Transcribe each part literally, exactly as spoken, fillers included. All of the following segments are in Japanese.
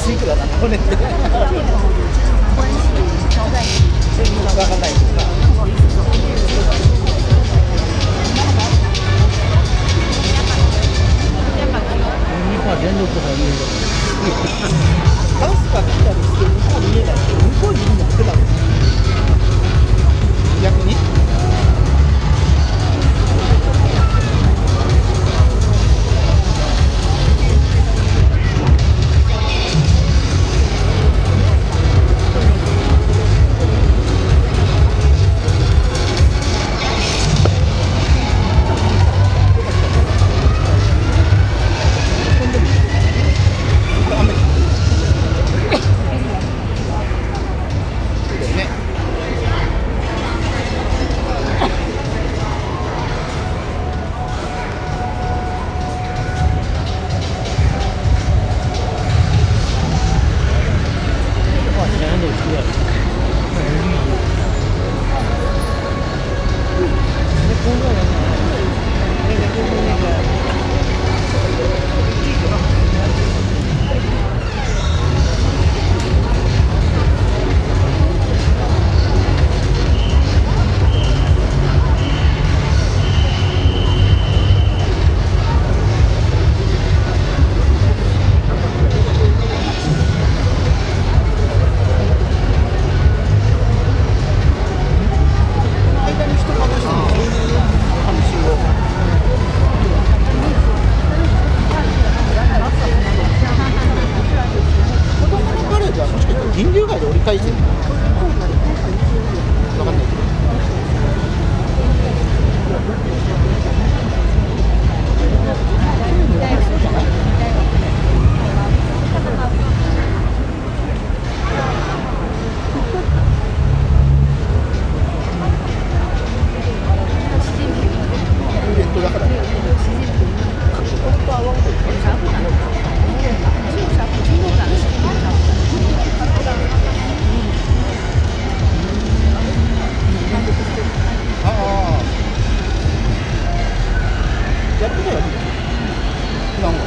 いくらなのこれって。 关系交在一起。 全然わかんないですが。 不好意思，手机。 日本は全力とか言うよ。ダンスが来たりして向こう見えないけど向こうにいるのってたんです。逆に。銀龍街で折り返してるの分かんないけど。イベントだからね。やってたらいいよ。普段は。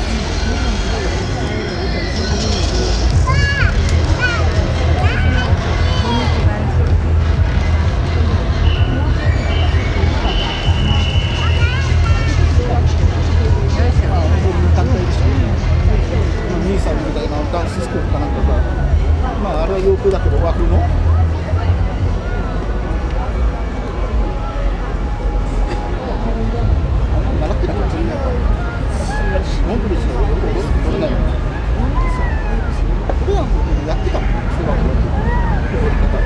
兄さんみたいなダンススクールかなんかが、まああれは洋風だけど和風の。習ってなかったんだよ。モンゴル人はよく踊れないよね。普段やってたもん、中学校で。踊り方。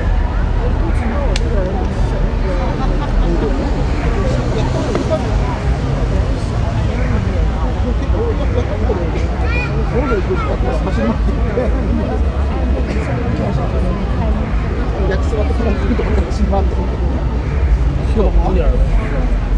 運動ね。やったこといっぱいある。結構やったことで、モンゴル行く人は走り回っていって、焼きそばとか来るところで走り回ってる。今日も無理やろ。